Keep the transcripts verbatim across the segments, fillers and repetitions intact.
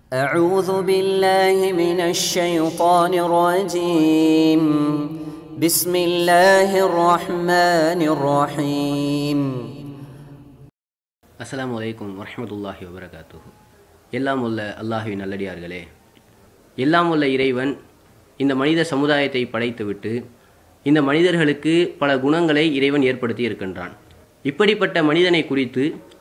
أعوذ بالله من الشيطان الرجيم بسم الله الرحمن الرحيم அஸ்ஸலாமு அலைக்கும் வரஹ்மத்துல்லாஹி வபரகாத்துஹு. எல்லாம் உள்ள அல்லாஹ்வின் நல்லடியார்களே, எல்லாம் உள்ள இறைவன் இந்த மனித சமுதாயத்தை படைத்துவிட்டு இந்த மனிதர்களுக்கு பல குணங்களை இறைவன் ஏற்படுத்தி இருக்கின்றான். இப்படிப்பட்ட மனிதனை குறித்து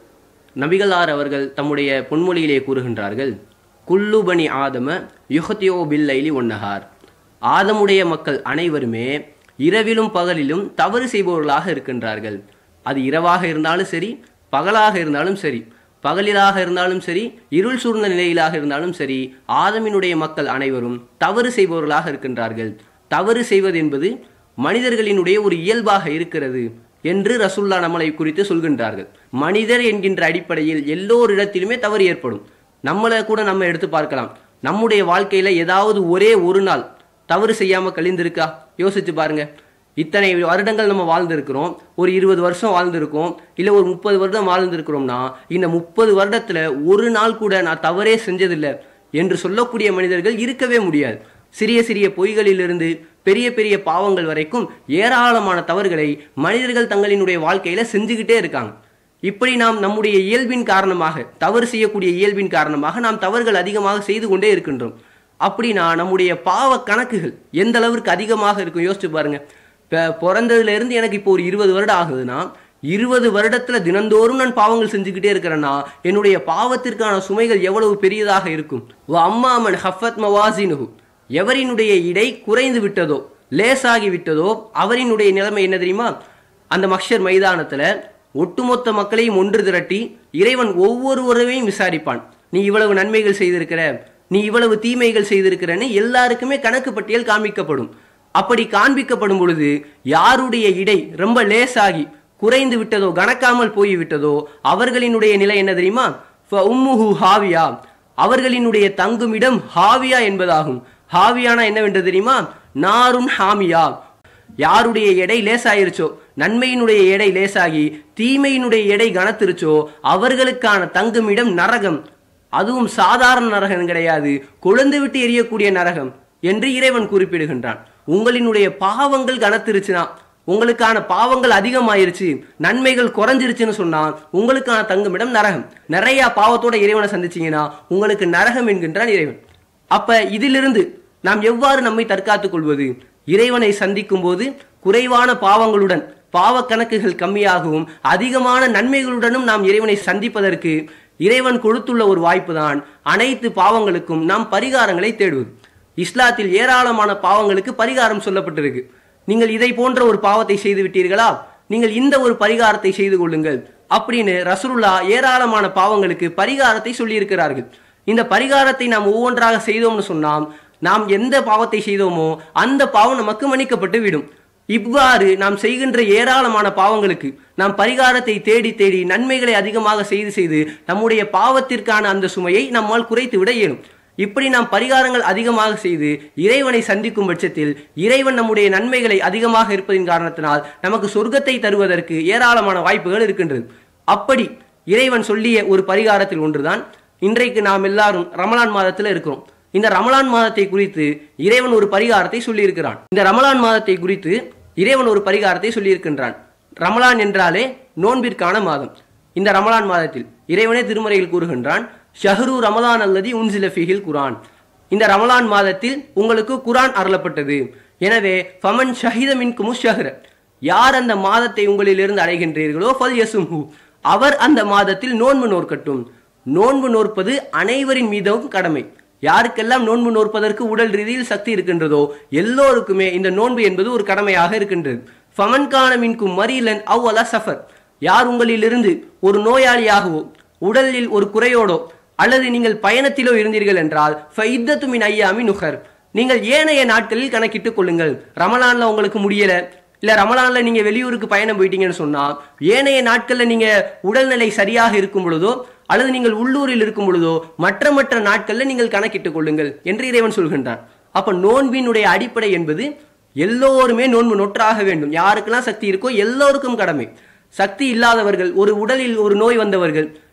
நபிகளார் அவர்கள் தம்முடைய பொன்மொழியிலே கூறுகின்றார்கள், குல்லு பனி ஆதம யுஹ்தியோ பில்லைலி ஒன்னஹார். ஆதமுடைய மக்கள் அனைவருமே இரவிலும் பகலிலும் தவறு செய்பவர்களாக இருக்கின்றார்கள். அது இரவாக இருந்தாலும் சரி, பகலாக இருந்தாலும் சரி, பகலிலாக இருந்தாலும் சரி, இருள் சூழ்ந்த நிலையிலாக இருந்தாலும் சரி, ஆதமினுடைய மக்கள் அனைவரும் தவறு செய்பவர்களாக இருக்கின்றார்கள். தவறு செய்வது என்பது மனிதர்களினுடைய ஒரு இயல்பாக இருக்கிறது என்று ரசூல்லா நம்மளை குறித்து சொல்கின்றார்கள். மனிதர் என்கின்ற அடிப்படையில் எல்லோரிடத்திலுமே தவறு ஏற்படும். நம்மளை கூட நம்ம எடுத்து பார்க்கலாம். நம்முடைய வாழ்க்கையில ஏதாவது ஒரே ஒரு நாள் தவறு செய்யாம கழிந்திருக்கா? யோசிச்சு பாருங்க. இத்தனை வருடங்கள் நம்ம வாழ்ந்திருக்கிறோம், ஒரு இருபது வருஷம் வாழ்ந்திருக்கோம், இல்லை ஒரு முப்பது வருடம் வாழ்ந்திருக்கிறோம்னா இந்த முப்பது வருடத்துல ஒரு நாள் கூட நான் தவறே செஞ்சதில்லை என்று சொல்லக்கூடிய மனிதர்கள் இருக்கவே முடியாது. சிறிய சிறிய பொய்களிலிருந்து பெரிய பெரிய பாவங்கள் வரைக்கும் ஏராளமான தவறுகளை மனிதர்கள் தங்களினுடைய வாழ்க்கையில செஞ்சுக்கிட்டே இருக்காங்க. இப்படி நாம் நம்முடைய இயல்பின் காரணமாக, தவறு செய்யக்கூடிய இயல்பின் காரணமாக நாம் தவறுகள் அதிகமாக செய்து கொண்டே இருக்கின்றோம். அப்படின்னா நம்முடைய பாவ கணக்குகள் எந்த அளவிற்கு அதிகமாக இருக்கும் யோசிச்சு பாருங்க. இப்போ பிறந்ததுல இருந்து எனக்கு இப்போ ஒரு இருபது வருடம் ஆகுதுன்னா, இருபது வருடத்துல தினந்தோறும் நான் பாவங்கள் செஞ்சுக்கிட்டே இருக்கிறேன்னா என்னுடைய பாவத்திற்கான சுமைகள் எவ்வளவு பெரியதாக இருக்கும். அம்மாமன் ஹஃபத் மவாசினுஹு, எவரினுடைய இடை குறைந்து விட்டதோ, லேசாகி விட்டதோ, அவரினுடைய நிலைமை என்ன தெரியுமா? அந்த மஹ்ஷர் மைதானத்துல ஒட்டுமொத்த மக்களையும் ஒன்று திரட்டி இறைவன் ஒவ்வொருவரையும் விசாரிப்பான். நீ இவ்வளவு நன்மைகள் செய்திருக்கிற, நீ இவ்வளவு தீமைகள் செய்திருக்கிறன்னு எல்லாருக்குமே கணக்கு பட்டியல் காண்பிக்கப்படும். அப்படி காண்பிக்கப்படும் பொழுது யாருடைய இடை ரொம்ப லேசாகி குறைந்து விட்டதோ, கணக்காமல் போய்விட்டதோ, அவர்களினுடைய நிலை என்ன தெரியுமா? உம்முஹு ஹாவியா, அவர்களினுடைய தங்குமிடம் ஹாவியா என்பதாகும். ஹாவியானா என்னவென்று தெரியுமா? நாருன் ஹாமியா. யாருடைய எடை லேசாயிருச்சோ, நன்மையினுடைய எடை லேசாகி தீமையினுடைய எடை கனத்திருச்சோ, அவர்களுக்கான தங்குமிடம் நரகம். அதுவும் சாதாரண நரகம் கிடையாது, கொழுந்து விட்டு எரியக்கூடிய நரகம் என்று இறைவன் குறிப்பிடுகின்றான். உங்களினுடைய பாவங்கள் கனத்திருச்சுனா, உங்களுக்கான பாவங்கள் அதிகமாயிருச்சு, நன்மைகள் குறைஞ்சிருச்சுன்னு சொன்னா உங்களுக்கான தங்குமிடம் நரகம். நிறைய பாவத்தோட இறைவனை சந்திச்சீங்கன்னா உங்களுக்கு நரகம் என்கின்றான் இறைவன். அப்ப இதிலிருந்து நாம் எவ்வாறு நம்மை தற்காத்துக் கொள்வது? இறைவனை சந்திக்கும் போது குறைவான பாவங்களுடன், பாவ கணக்குகள் கம்மியாகவும் அதிகமான நன்மைகளுடனும் நாம் இறைவனை சந்திப்பதற்கு இறைவன் கொடுத்துள்ள ஒரு வாய்ப்பு தான் அனைத்து பாவங்களுக்கும் நாம் பரிகாரங்களை தேடுவது. இஸ்லாத்தில் ஏராளமான பாவங்களுக்கு பரிகாரம் சொல்லப்பட்டிருக்கு. நீங்கள் இதை போன்ற ஒரு பாவத்தை செய்து விட்டீர்களா, நீங்கள் இந்த ஒரு பரிகாரத்தை செய்து கொள்ளுங்கள் அப்படின்னு ரசூலுல்லா ஏராளமான பாவங்களுக்கு பரிகாரத்தை சொல்லி இருக்கிறார்கள். இந்த பரிகாரத்தை நாம் ஒவ்வொன்றாக செய்தோம்னு சொன்னால் நாம் எந்த பாவத்தை செய்தோமோ அந்த பாவம் நமக்கு மன்னிக்கப்பட்டு விடும். இவ்வாறு நாம் செய்கின்ற ஏராளமான பாவங்களுக்கு நாம் பரிகாரத்தை தேடி தேடி நன்மைகளை அதிகமாக செய்து செய்து நம்முடைய பாவத்திற்கான அந்த சுமையை நம்மால் குறைத்து விட இயலும். இப்படி நாம் பரிகாரங்கள் அதிகமாக செய்து இறைவனை சந்திக்கும் பட்சத்தில் இறைவன் நம்முடைய நன்மைகளை அதிகமாக இருப்பதின் காரணத்தினால் நமக்கு சொர்க்கத்தை தருவதற்கு ஏராளமான வாய்ப்புகள் இருக்கின்றது. அப்படி இறைவன் சொல்லிய ஒரு பரிகாரத்தில் ஒன்றுதான் இன்றைக்கு நாம் எல்லாரும் ரமலான் மாதத்தில் இருக்கிறோம். இந்த ரமலான் மாதத்தை குறித்து இறைவன் ஒரு பரிகாரத்தை சொல்லி இருக்கிறான். இந்த ரமலான் மாதத்தை குறித்து இறைவன் ஒரு பரிகாரத்தை சொல்லி இருக்கின்றான். ரமலான் என்றாலே நோன்பிற்கான மாதம். இந்த ரமலான் மாதத்தில் இறைவனே திருமறையில் கூறுகின்றான், ஷஹ்ரு ரமலான் அல்லதி உன்சில ஃபீஹில் குர்ஆன். இந்த ரமலான் மாதத்தில் உங்களுக்கு குர்ஆன் அருளப்பட்டது. எனவே ஃபமன் ஷஹித மின்கும் ஷஹ்ர, யார் அந்த மாதத்தை உங்களிலிருந்து அடைகின்றீர்களோ ஃபல் யசும்ஹு, அவர் அந்த மாதத்தில் நோன்பு நோற்கட்டும். நோன்பு நோற்பது அனைவரின் மீதும் கடமை. யாருக்கெல்லாம் நோன்பு நோற்பதற்கு உடல் ரீதியில் சக்தி இருக்கின்றதோ எல்லோருக்குமே இந்த நோன்பு என்பது ஒரு கடமையாக இருக்கின்றது. ஃபமன் கான மின்கும் மரீலன் அவ் அலா சஃபர், யார் உங்களிலிருந்து ஒரு நோயாளியாகவோ உடலில் ஒரு குறையோடோ அல்லது நீங்கள் பயணத்திலோ இருந்தீர்கள் என்றால் ஃபைத்தத்து மின் ஐயாமி நுகர், நீங்கள் ஏனைய நாட்களில் கணக்கிட்டுக் கொள்ளுங்கள். ரமலான்ல உங்களுக்கு முடியல, இல்ல ரமலான்ல நீங்க வெளியூருக்கு பயணம் போயிட்டீங்கன்னு சொன்னா ஏனைய நாட்கள்ல நீங்க உடல்நிலை சரியாக இருக்கும் பொழுதோ அல்லது நீங்கள் உள்ளூரில் இருக்கும் பொழுதோ மற்ற மற்ற நாட்கள்ல நீங்கள் கணக்கிட்டுக் கொள்ளுங்கள் என்று இறைவன் சொல்கின்றான். அப்ப நோன்பினுடைய அடிப்படை என்பது எல்லோருமே நோன்பு நொற்றாக வேண்டும். யாருக்கெல்லாம் சக்தி இருக்கோ எல்லோருக்கும் கடமை. சக்தி இல்லாதவர்கள், ஒரு உடலில் ஒரு நோய் வந்தவர்கள்,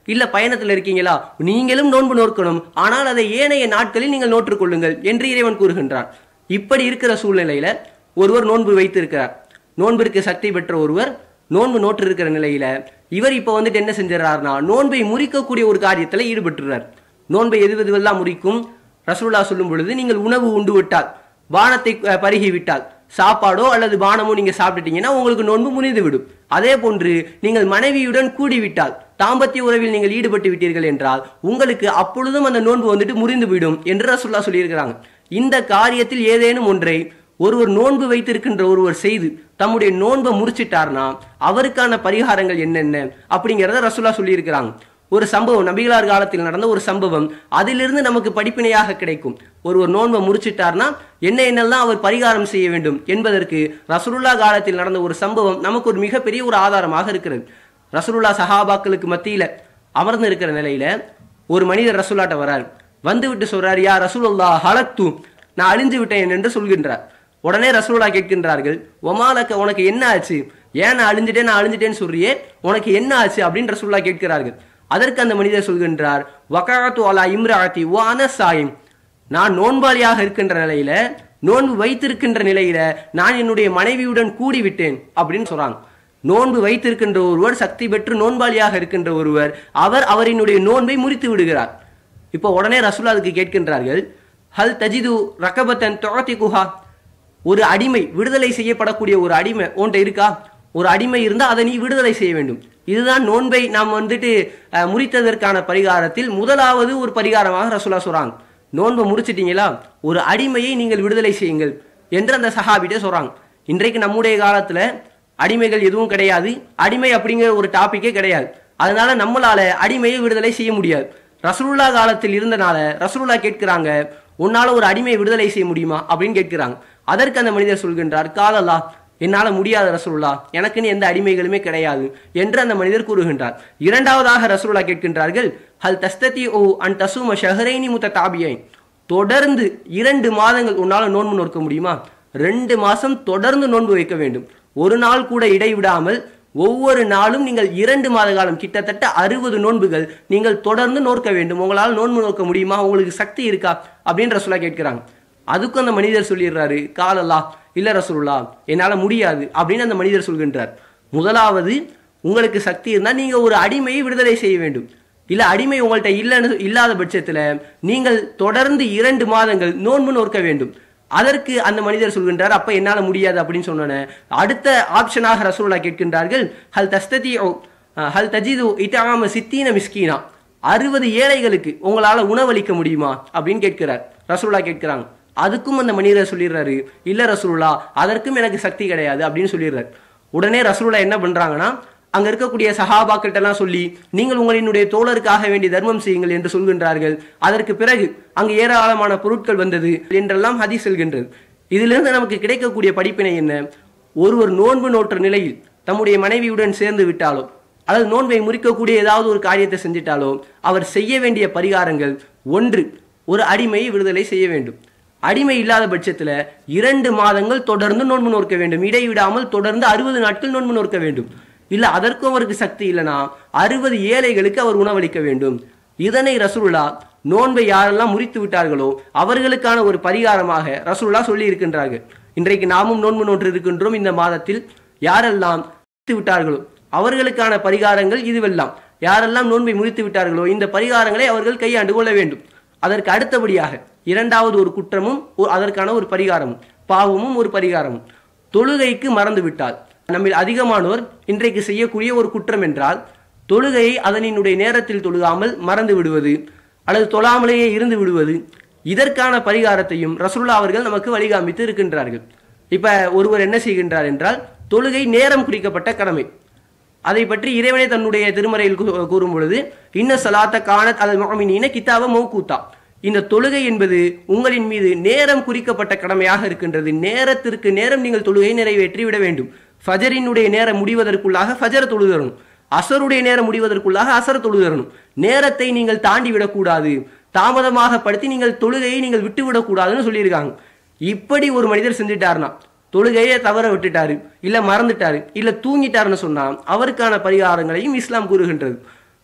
இல்ல பயணத்தில் இருக்கீங்களா, நீங்களும் நோன்பு நோக்கணும், ஆனால் அதை ஏனைய நாட்களில் நீங்கள் நோற்றுக்கொள்ளுங்கள் என்று இறைவன் கூறுகின்றான். இப்படி இருக்கிற சூழ்நிலையில ஒருவர் நோன்பு வைத்திருக்கிறார், நோன்பிற்கு சக்தி பெற்ற ஒருவர் நோன்பு நோற்று இருக்கிற நிலையில இவர் இப்ப வந்துட்டு என்ன செஞ்சார்னா நோன்பை முறிக்கக்கூடிய ஒரு காரியத்துல ஈடுபட்டுறார். நோன்பை எது எதுவெல்லாம் முறிக்கும்? ரசூலுல்லாஹ் சொல்லும் பொழுது, நீங்கள் உணவு உண்டு விட்டால், பானத்தை பருகி விட்டால், சாப்பாடோ அல்லது பானமோ நீங்க சாப்பிட்டுட்டீங்கன்னா உங்களுக்கு நோன்பு முறிந்து விடும். அதே போன்று நீங்கள் மனைவியுடன் கூடிவிட்டால், தாம்பத்திய உறவில் நீங்கள் ஈடுபட்டு விட்டீர்கள் என்றால் உங்களுக்கு அப்பொழுதும் அந்த நோன்பு வந்துட்டு முறிந்து விடும் என்று ரசூலுல்லாஹ் சொல்லியிருக்கிறாங்க. இந்த காரியத்தில் ஏதேனும் ஒன்றை ஒருவர் நோன்பு வைத்திருக்கின்ற ஒருவர் செய்து தம்முடைய நோன்பை முறிச்சிட்டார்னா அவருக்கான பரிகாரங்கள் என்னென்ன அப்படிங்கிறத ரசூலுல்லாஹ் சொல்லி இருக்கிறாங்க. ஒரு சம்பவம், நபிகளார் காலத்தில் நடந்த ஒரு சம்பவம், அதிலிருந்து நமக்கு படிப்பினையாக கிடைக்கும். ஒருவர் நோன்பை முறிச்சிட்டார்னா என்ன என்னெல்லாம் அவர் பரிகாரம் செய்ய வேண்டும் என்பதற்கு ரசூலுல்லாஹ் காலத்தில் நடந்த ஒரு சம்பவம் நமக்கு ஒரு மிகப்பெரிய ஒரு ஆதாரமாக இருக்கிறது. ரசூலுல்லாஹ் சஹாபாக்களுக்கு மத்தியில அமர்ந்து இருக்கிற நிலையில ஒரு மனிதர் ரசூலுல்லாஹ்ட்ட வரார். வந்து விட்டு சொல்றார், யா ரசூலுல்லாஹ் ஹலக்து, நான் அழிஞ்சு விட்டேன் என்று சொல்கின்றார். உடனே ரசூலுல்லாஹ் கேட்கின்றார்கள், ஒமாலக்க, உனக்கு என்ன ஆச்சு? ஏன் நான் அழிஞ்சிட்டேன் நான் அழிஞ்சிட்டேன்னு சொல்றியே, உனக்கு என்ன ஆச்சு அப்படின்னு ரசூலுல்லாஹ் கேட்கிறார்கள். அதற்கு அந்த மனிதர் சொல்கின்றார், வகாத்து அலா இம்ராத்தி வ அன சாயிம், நான் நோன்பாளியாக இருக்கின்ற நிலையில, நோன்பு வைத்திருக்கின்ற நிலையில நான் என்னுடைய மனைவியுடன் கூடி விட்டேன் அப்படின்னு சொல்றாங்க. நோன்பு வைத்திருக்கின்ற ஒருவர், சக்தி பெற்று நோன்பாளியாக இருக்கின்ற ஒருவர், அவர் அவரினுடைய நோன்பை முறித்து விடுகிறார். இப்போ உடனே ரசூலுல்லாஹ் அதுக்கு கேட்கின்றார்கள், ஹல் தஜிது ரகபத்தன் துஅதிகுஹா, ஒரு அடிமை, விடுதலை செய்யப்படக்கூடிய ஒரு அடிமை உன்கிட்ட இருக்கா? ஒரு அடிமை இருந்தால் அதை நீ விடுதலை செய்ய வேண்டும். இதுதான் நோன்பை நாம் வந்துட்டு முறித்ததற்கான பரிகாரத்தில் முதலாவது ஒரு பரிகாரமாக ரசூலுல்லாஹ் சொல்றாங்க. நோன்பை முறிச்சிட்டீங்களா, ஒரு அடிமையை நீங்கள் விடுதலை செய்யுங்கள் என்று அந்த சஹாபிட்டே சொல்றாங்க. இன்றைக்கு நம்முடைய காலத்துல அடிமைகள் எதுவும் கிடையாது, அடிமை அப்படிங்கிற ஒரு டாபிக்கே கிடையாது. அதனால நம்மளால அடிமையை விடுதலை செய்ய முடியாது. ரசூலுல்லாஹ் காலத்தில் இருந்தனால ரசூலுல்லாஹ் கேட்கிறாங்க, உன்னால ஒரு அடிமையை விடுதலை செய்ய முடியுமா அப்படின்னு கேட்கிறாங்க. அதற்கு அந்த மனிதர் சொல்கின்றார், காலல்லா, என்னால முடியாத ரசூலுல்லாஹ், எனக்குன்னு எந்த அடிமைகளுமே கிடையாது என்று அந்த மனிதர் கூறுகின்றார். இரண்டாவதாக ரசூலுல்லாஹ் கேட்கின்றார்கள், ஹல் தஸ்ததி ஓ அன் தசூம ஷஹரைனி முத்ததாபியைன், தொடர்ந்து இரண்டு மாதங்கள் உன்னால நோன்பு நோக்க முடியுமா? ரெண்டு மாசம் தொடர்ந்து நோன்பு வைக்க வேண்டும், ஒரு நாள் கூட இடைவிடாமல் ஒவ்வொரு நாளும் நீங்கள் இரண்டு மாத காலம், கிட்டத்தட்ட அறுபது நோன்புகள் நீங்கள் தொடர்ந்து நோக்க வேண்டும். உங்களால் நோன்பு நோக்க முடியுமா? உங்களுக்கு சக்தி இருக்கா அப்படின்னு ரசூலுல்லாஹ் கேட்கிறாங்க. அதுக்கும் அந்த மனிதர் சொல்லிடுறாரு, காலல்லா, இல்ல ரசூலுல்லாஹ், என்னால முடியாது அப்படின்னு அந்த மனிதர் சொல்கின்றார். முதலாவது, உங்களுக்கு சக்தி இருந்தால் நீங்க ஒரு அடிமையை விடுதலை செய்ய வேண்டும். இல்ல அடிமை உங்கள்கிட்ட இல்லைன்னு இல்லாத பட்சத்துல நீங்கள் தொடர்ந்து இரண்டு மாதங்கள் நோன்பு நோக்க வேண்டும். அதற்கு அந்த மனிதர் சொல்கின்றார், அப்ப என்னால முடியாது அப்படின்னு சொன்ன அடுத்த ஆப்ஷனாக ரசூலுல்லாஹ் கேட்கின்றார்கள், ஹல் தஸ்ததி ஹல் தஜிது இதாம சித்தீன மிஸ்கீனா, அறுபது ஏழைகளுக்கு உங்களால உணவளிக்க முடியுமா அப்படின்னு கேட்கிறார். ரசூலுல்லாஹ் கேட்கிறாங்க. அதுக்கும் அந்த மனிதர் சொல்லிடுறாரு, இல்ல ரசூலுல்லாஹ், அதற்கும் எனக்கு சக்தி கிடையாது அப்படின்னு சொல்லிடுறாரு. உடனே ரசூலுல்லாஹ் என்ன பண்றாங்கன்னா, அங்க இருக்கக்கூடிய சஹாபாக்கிட்ட எல்லாம் சொல்லி, நீங்கள் உங்களினுடைய தோழருக்காக வேண்டி தர்மம் செய்யுங்கள் என்று சொல்கின்றார்கள். அதற்கு பிறகு அங்கு ஏராளமான பொருட்கள் வந்தது என்றெல்லாம் ஹதீஸ் செல்கின்றது. இதிலிருந்து நமக்கு கிடைக்கக்கூடிய படிப்பினை என்ன? ஒருவர் நோன்பு நோற்ற நிலையில் தம்முடைய மனைவியுடன் சேர்ந்து விட்டாலோ அல்லது நோன்பை முறிக்கக்கூடிய ஏதாவது ஒரு காரியத்தை செஞ்சிட்டாலோ அவர் செய்ய வேண்டிய பரிகாரங்கள், ஒன்று, ஒரு அடிமையை விடுதலை செய்ய வேண்டும். அடிமை இல்லாத பட்சத்துல இரண்டு மாதங்கள் தொடர்ந்து நோன்பு நோக்க வேண்டும், இடைவிடாமல் தொடர்ந்து அறுபது நாட்கள் நோன்பு நோக்க வேண்டும். இல்ல அதற்கும் அவருக்கு சக்தி இல்லைனா அறுபது ஏழைகளுக்கு அவர் உணவளிக்க வேண்டும். இதனை ரசூலுல்லாஹ் நோன்பை யாரெல்லாம் முறித்து விட்டார்களோ அவர்களுக்கான ஒரு பரிகாரமாக ரசூலுல்லாஹ் சொல்லி இருக்கின்றார்கள். இன்றைக்கு நாமும் நோன்பு நோற்று இருக்கின்றோம். இந்த மாதத்தில் யாரெல்லாம் முறித்து விட்டார்களோ அவர்களுக்கான பரிகாரங்கள் இதுவெல்லாம். யாரெல்லாம் நோன்பை முறித்து விட்டார்களோ இந்த பரிகாரங்களை அவர்கள் கையாண்டு கொள்ள வேண்டும். அதற்கு அடுத்தபடியாக இரண்டாவது ஒரு குற்றமும் அதற்கான ஒரு பரிகாரமும், பாவமும் ஒரு பரிகாரமும். தொழுகைக்கு மறந்து விட்டால், நம்மில் அதிகமானோர் இன்றைக்கு செய்யக்கூடிய ஒரு குற்றம் என்றால், தொழுகையை அதனினுடைய நேரத்தில் தொழுகாமல் மறந்து விடுவது அல்லது தொழாமலேயே இருந்து விடுவது. இதற்கான பரிகாரத்தையும் ரசூலுல்லாஹ் அவர்கள் நமக்கு வழிகாமித்து இருக்கின்றார்கள். இப்ப ஒருவர் என்ன செய்கின்றார் என்றால், தொழுகை நேரம் குறிக்கப்பட்ட கடமை. அதை பற்றி இறைவனை தன்னுடைய திருமறையில் கூறும் பொழுது, இன்ன சலாத்த கானத் அல் முஅ்மினீன கிதாப மௌகூதா, இந்த தொழுகை என்பது உங்களின் மீது நேரம் குறிக்கப்பட்ட கடமையாக இருக்கின்றது. நேரத்திற்கு நேரம் நீங்கள் தொழுகை நிறைவேற்றி விட வேண்டும். ஃபஜரினுடைய நேரம் முடிவதற்குள்ளாக ஃபஜர் தொழுதரணும், அசருடைய நேரம் முடிவதற்குள்ளாக அசர் தொழுதரணும். நேரத்தை நீங்கள் தாண்டி விடக்கூடாது, தாமதமாக படுத்தி நீங்கள் தொழுகையை நீங்கள் விட்டு விடக்கூடாதுன்னு சொல்லியிருக்காங்க. இப்படி ஒரு மனிதர் செஞ்சுட்டாருன்னா, தொழுகையை தவற விட்டுட்டாரு, இல்ல மறந்துட்டாரு, இல்ல தூங்கிட்டாருன்னு சொன்னா அவருக்கான பரிகாரங்களையும் இஸ்லாம் கூறுகின்றது.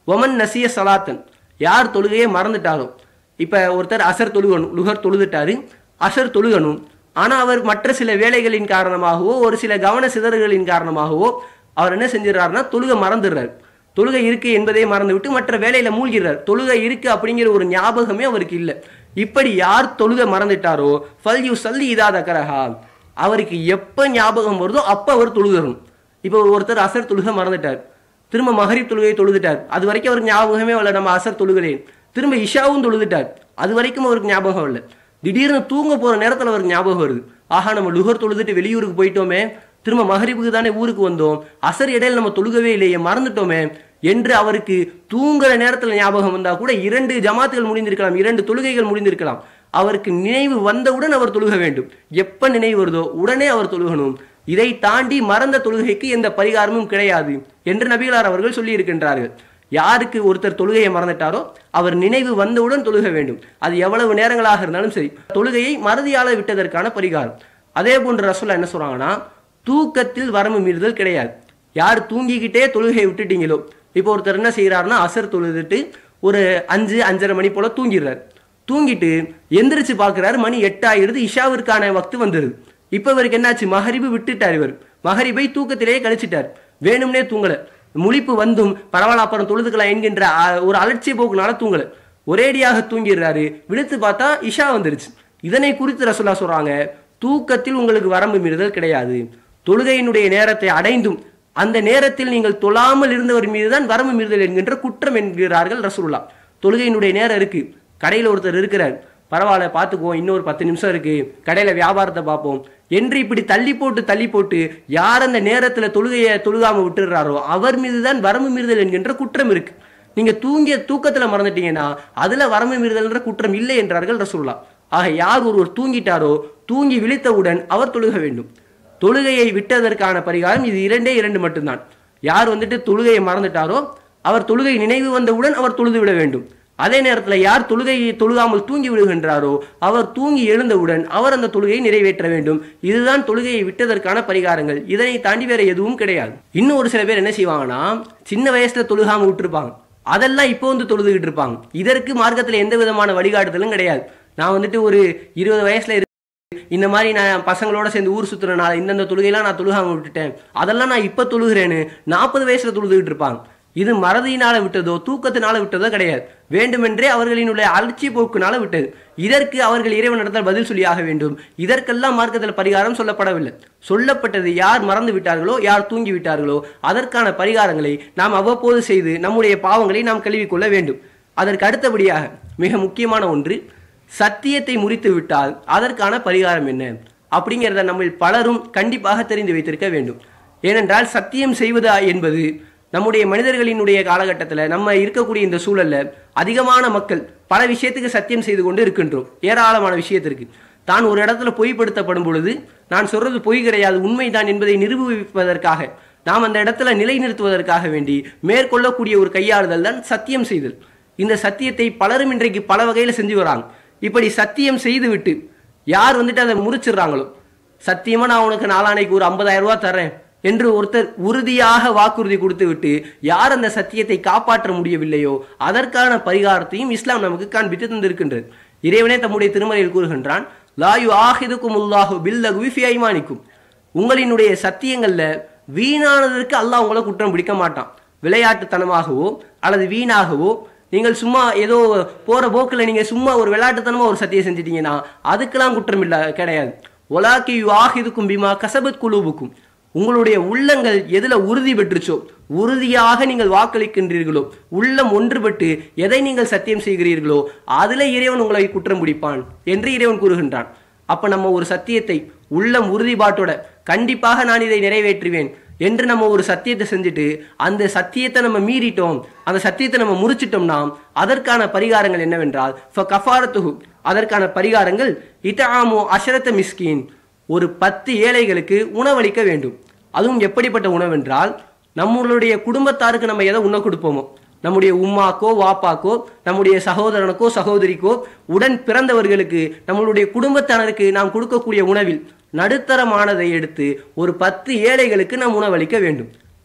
ஒமன் நசிய சலாத்தன், யார் தொழுகையை மறந்துட்டாரோ, இப்போ ஒருத்தர் அசர் தொழுகணும், லுகர் தொழுதுட்டாரு, அசர் தொழுகணும், ஆனால் அவர் மற்ற சில வேலைகளின் காரணமாகவோ ஒரு சில கவன சிதறுகளின் காரணமாகவோ அவர் என்ன செஞ்சிடறாருன்னா தொழுகை மறந்துடுறாரு. தொழுகை இருக்கு என்பதை மறந்து விட்டு மற்ற வேலையில மூழ்கிறார். தொழுகை இருக்கு அப்படிங்கிற ஒரு ஞாபகமே அவருக்கு இல்லை. இப்படி யார் தொழுகை மறந்துட்டாரோ ஃபல் யூ சல்லி இதா தக்கரஹா, அவருக்கு எப்போ ஞாபகம் வருதோ அப்போ அவர் தொழுகணும். இப்போ ஒருத்தர் அசர் தொழுகை மறந்துட்டார், திரும்ப மகரிப் தொழுகையை தொழுதுட்டார், அது வரைக்கும் அவருக்கு ஞாபகமே இல்லை நம்ம அசர் தொழுகிறேன். திரும்ப இஷாவும் தொழுதுட்டார், அது வரைக்கும் அவருக்கு ஞாபகம் இல்லை. திடீர்னு தூங்க போற நேரத்தில் அவருக்கு ஞாபகம் வருது, ஆஹா நம்ம லுகர் தொழுதுட்டு வெளியூருக்கு போயிட்டோமே, திரும்ப மகரிப்புக்கு தானே ஊருக்கு வந்தோம், அசர் இடையில நம்ம தொழுகவே இல்லையே, மறந்துட்டோமே என்று அவருக்கு தூங்குற நேரத்தில் ஞாபகம் வந்தா கூட இரண்டு ஜமாத்துகள் முடிந்திருக்கலாம், இரண்டு தொழுகைகள் முடிந்திருக்கலாம். அவருக்கு நினைவு வந்தவுடன் அவர் தொழுக வேண்டும். எப்ப நினைவு வருதோ உடனே அவர் தொழுகணும். இதை தாண்டி மறந்த தொழுகைக்கு எந்த பரிகாரமும் கிடையாது என்று நபிகளார் அவர்கள் சொல்லி இருக்கின்றார்கள். யாருக்கு ஒருத்தர் தொழுகையை மறந்துட்டாரோ அவர் நினைவு வந்தவுடன் தொழுக வேண்டும். அது எவ்வளவு நேரங்களாக இருந்தாலும் சரி. தொழுகையை மறதியால விட்டதற்கான பரிகாரம். அதே போன்ற ரசூலுல்லாஹ் என்ன சொல்றாங்கன்னா, தூக்கத்தில் வரம்பு மீறுதல் கிடையாது. யார் தூங்கிக்கிட்டே தொழுகையை விட்டுட்டீங்களோ, இப்போ ஒருத்தர் என்ன செய்யறாருன்னா அசர் தொழுதுட்டு ஒரு அஞ்சு அஞ்சரை மணி போல தூங்கிடுறாரு. தூங்கிட்டு எந்திரிச்சு பார்க்கிறாரு, மணி எட்டாயிடுது, இஷாவிற்கான வக்து வந்துடுது. இப்போ இவருக்கு என்னாச்சு, மகரிபு விட்டுட்டார், இவர் மகரிபை தூக்கத்திலேயே கழிச்சிட்டார், வேணும்னே தூங்கல, முழிப்பு வந்தும் பரவாயில்ல அப்புறம் தொழுதுக்கலாம் என்கின்ற ஒரு அலட்சிய போக்குனால தூங்கல, ஒரேடியாக தூங்கிடுறாரு. விழுத்து பார்த்தா இஷா வந்துருச்சு. இதனை குறித்து ரசூலுல்லாஹ் சொல்றாங்க, தூக்கத்தில் உங்களுக்கு வரம்பு மீறுதல் கிடையாது. தொழுகையினுடைய நேரத்தை அடைந்தும் அந்த நேரத்தில் நீங்கள் தொழாமல் இருந்தவர் மீதுதான் வரம்பு மீறுதல் என்கின்ற குற்றம் என்கிறார்கள் ரசூலுல்லாஹ். தொழுகையினுடைய நேரம் இருக்கு, கடையில் ஒருத்தர் இருக்கிறார், பரவாயில்ல பார்த்துக்குவோம், இன்னொரு பத்து நிமிஷம் இருக்கு, கடையில் வியாபாரத்தை பார்ப்போம் என்று இப்படி தள்ளி போட்டு தள்ளி போட்டு யார் அந்த நேரத்தில் தொழுகையை தொழுகாம விட்டுறாரோ அவர் மீதுதான் வரம்பு மீறுதல் என்கின்ற குற்றம் இருக்கு. நீங்க தூங்கிய தூக்கத்தில் மறந்துட்டீங்கன்னா அதுல வரம்பு மீறுதல் குற்றம் இல்லை என்றார்கள் ரசூலுல்லாஹ். ஆக யார் ஒருவர் தூங்கிட்டாரோ தூங்கி விழித்தவுடன் அவர் தொழுக வேண்டும். தொழுகையை விட்டதற்கான பரிகாரம் இது இரண்டே இரண்டு மட்டும்தான். யார் வந்துட்டு தொழுகையை மறந்துட்டாரோ அவர் தொழுகை நினைவு வந்தவுடன் அவர் தொழுது விட வேண்டும். அதே நேரத்தில் யார் தொழுகையை தொழுகாமல் தூங்கி விடுகின்றாரோ அவர் தூங்கி எழுந்தவுடன் அவர் அந்த தொழுகையை நிறைவேற்ற வேண்டும். இதுதான் தொழுகையை விட்டதற்கான பரிகாரங்கள். இதனை தாண்டி வேற எதுவும் கிடையாது. இன்னும் ஒரு சில பேர் என்ன செய்வாங்கன்னா, சின்ன வயசுல தொழுகாம விட்டுருப்பாங்க, அதெல்லாம் இப்போ வந்து தொழுதுகிட்டு இருப்பாங்க. இதற்கு மார்க்கத்தில் எந்த விதமான வழிகாட்டுதலும் கிடையாது. நான் வந்துட்டு ஒரு இருபது வயசுல இந்த மாதிரி நான் பசங்களோட சேர்ந்து ஊர் சுத்துறனால இந்தந்த தொழுகையெல்லாம் நான் தொழுகாம விட்டுட்டேன், அதெல்லாம் நான் இப்ப தொழுகிறேன்னு நாற்பது வயசுல தொழுதுகிட்டு இருப்பாங்க. இது மறதியினால விட்டதோ தூக்கத்தினால விட்டதோ கிடையாது, வேண்டுமென்றே அவர்களினுடைய அலட்சிய போக்குனால விட்டது. இதற்கு அவர்கள் இறைவனிடத்தில் பதில் சொல்லியாக வேண்டும். இதற்கெல்லாம் மார்க்கத்தில் பரிகாரம் சொல்லப்படவில்லை. சொல்லப்பட்டது யார் மறந்து விட்டார்களோ யார் தூங்கி விட்டார்களோ அதற்கான பரிகாரங்களை நாம் அவ்வப்போது செய்து நம்முடைய பாவங்களை நாம் கழுவிக்கொள்ள வேண்டும். அதற்கு அடுத்தபடியாக மிக முக்கியமான ஒன்று, சத்தியத்தை முறித்து விட்டால் அதற்கான பரிகாரம் என்ன அப்படிங்கிறத நம்ம பலரும் கண்டிப்பாக தெரிந்து வைத்திருக்க வேண்டும். ஏனென்றால் சத்தியம் செய்வதா என்பது நம்முடைய மனிதர்களினுடைய காலகட்டத்தில் நம்ம இருக்கக்கூடிய இந்த சூழல்ல அதிகமான மக்கள் பல விஷயத்துக்கு சத்தியம் செய்து கொண்டு இருக்கின்றோம். ஏராளமான விஷயத்திற்கு தான் ஒரு இடத்துல பொய்ப்படுத்தப்படும் பொழுது நான் சொல்றது பொய் கிடையாது உண்மைதான் என்பதை நிரூபிப்பதற்காக நாம் அந்த இடத்துல நிலைநிறுத்துவதற்காக வேண்டி மேற்கொள்ளக்கூடிய ஒரு கையாளுதல் தான் சத்தியம் செய்தல். இந்த சத்தியத்தை பலரும் இன்றைக்கு பல வகையில் செஞ்சு வராங்க. இப்படி சத்தியம் செய்து விட்டு யார் வந்துட்டு அதை முறிச்சிடுறாங்களோ, சத்தியமா நான் உனக்கு நாளானைக்கு ஒரு ஐம்பதாயிரம் ரூபாய் தர்றேன் என்று ஒருத்தர் உறுதியாக வாக்குறுதி கொடுத்து விட்டு யார் அந்த சத்தியத்தை காப்பாற்ற முடியவில்லையோ அதற்கான பரிகாரத்தையும் இஸ்லாம் நமக்கு காண்பித்து தந்திருக்கின்றது. இறைவனே தம்முடைய திருமறையில் கூறுகின்றான், லா யுஆஹிதுகுமுல்லாஹு பில்லகுவி ஃபீ ஐமானிக்கும், உங்களினுடைய சத்தியங்கள்ல வீணானதற்கு அல்லாஹ் உங்களை குற்றம் பிடிக்க மாட்டான். விளையாட்டுத்தனமாகவோ அல்லது வீணாகவோ நீங்கள் சும்மா ஏதோ போற போக்கில் நீங்க சும்மா ஒரு விளையாட்டுத்தனமா ஒரு சத்தியம் செஞ்சிட்டீங்கன்னா அதுக்கெல்லாம் குற்றம் இல்லை கிடையாது. ஒலாக்கி யுஆஹிதுக்கும் பிமா கஸபத் குலூபுக்கும், உங்களுடைய உள்ளங்கள் எதுல உறுதி பெற்றுச்சோ, உறுதியாக நீங்கள் வாக்களிக்கின்றீர்களோ, உள்ளம் ஒன்றுபட்டு எதை நீங்கள் சத்தியம் செய்கிறீர்களோ அதுல இறைவன் உங்களை குற்றம் பிடிப்பான் என்று இறைவன் கூறுகின்றான். அப்ப நம்ம ஒரு சத்தியத்தை உள்ளம் உறுதிப்பாட்டோட கண்டிப்பாக நான் இதை நிறைவேற்றுவேன் என்று நம்ம ஒரு சத்தியத்தை செஞ்சுட்டு அந்த சத்தியத்தை நம்ம மீறிட்டோம், அந்த சத்தியத்தை நம்ம முறிச்சிட்டோம்னா அதற்கான பரிகாரங்கள் என்னவென்றால் ஃபகஃபாரத்துஹு, அதற்கான பரிகாரங்கள் இத்ஆமு அஷரத மிஸ்கீன், ஒரு பத்து ஏழைகளுக்கு உணவளிக்க வேண்டும். அதுவும் எப்படிப்பட்ட உணவென்றால், நம்மளுடைய குடும்பத்தாருக்கு நம்ம எதை உண்ண கொடுப்போமோ, நம்முடைய உம்மாக்கோ வாப்பாக்கோ நம்முடைய சகோதரனுக்கோ சகோதரிக்கோ உடன் பிறந்தவர்களுக்கு நம்மளுடைய குடும்பத்தினருக்கு நாம் கொடுக்கக்கூடிய உணவில் நடுத்தரமானதை எடுத்து ஒரு பத்து ஏழைகளுக்கு நாம் உணவளிக்க வேண்டும்.